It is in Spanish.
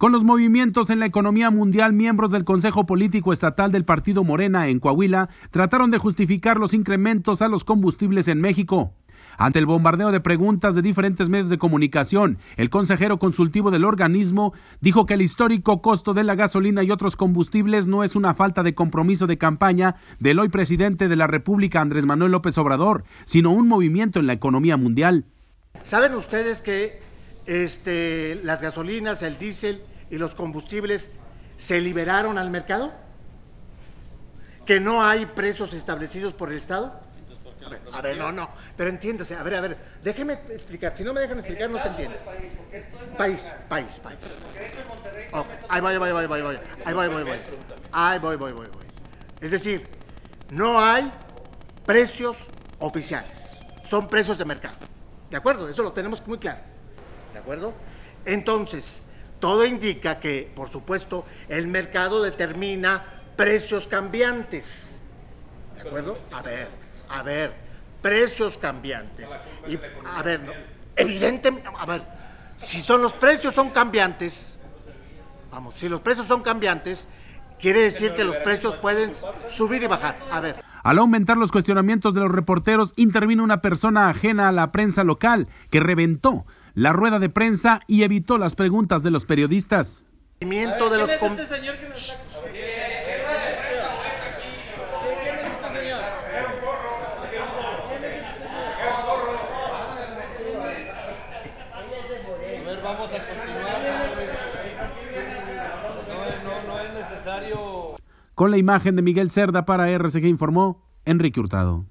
Con los movimientos en la economía mundial, miembros del Consejo Político Estatal del Partido Morena en Coahuila trataron de justificar los incrementos a los combustibles en México. Ante el bombardeo de preguntas de diferentes medios de comunicación, el consejero consultivo del organismo dijo que el histórico costo de la gasolina y otros combustibles no es una falta de compromiso de campaña del hoy presidente de la República, Andrés Manuel López Obrador, sino un movimiento en la economía mundial. ¿Saben ustedes que las gasolinas, el diésel y los combustibles se liberaron al mercado? ¿Que no hay precios establecidos por el Estado? A ver, no, pero entiéndase, a ver, déjeme explicar, si no me dejan explicar no se entiende. País. Okay. Ahí voy. Es decir, no hay precios oficiales, son precios de mercado, ¿de acuerdo? Eso lo tenemos muy claro, ¿de acuerdo? Entonces, todo indica que, por supuesto, el mercado determina precios cambiantes, ¿de acuerdo? A ver, precios cambiantes. Y, evidentemente, si los precios son cambiantes, quiere decir que los precios pueden subir y bajar. Al aumentar los cuestionamientos de los reporteros, intervino una persona ajena a la prensa local que reventó la rueda de prensa y evitó las preguntas de los periodistas. ¿Quién es este señor que nos está... Vamos a continuar. No es necesario. Con la imagen de Miguel Cerda para RCG informó Enrique Hurtado.